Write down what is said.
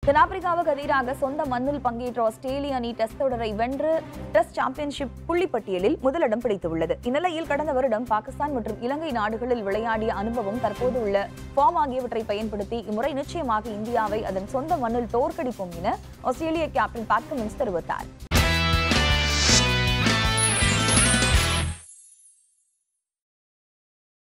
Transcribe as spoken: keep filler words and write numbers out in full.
தென்னாப்பிரிக்காவுக்கு எதிராக சொந்த மண்ணில் பங்கேற்ற ஆஸ்திரேலிய அணி டெஸ்ட் தொடரை வென்று டெஸ்ட் சாம்பியன்ஷிப் புள்ளிப்பட்டியலில் முதலிடம் பிடித்துள்ளது. இந்நிலையில் கடந்த வருடம் பாகிஸ்தான் மற்றும் இலங்கை நாடுகளில் விளையாடிய அனுபவம், தற்போது உள்ள ஃபார்ம் ஆகியவற்றை பயன்படுத்தி இம்முறை நிச்சயமாக இந்தியாவை அதன் சொந்த மண்ணில் தோற்கடிப்போம் என ஆஸ்திரேலிய கேப்டன் பேட் கமின்ஸ் தெரிவித்தார்.